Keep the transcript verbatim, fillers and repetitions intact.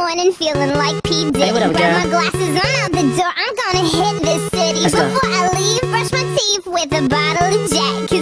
morning feeling like P. Diddy. Hey, what up, Grab girl? my glasses, I'm out the door, I'm gonna hit this city. Let's go. Before I leave, brush my teeth with a bottle of Jack.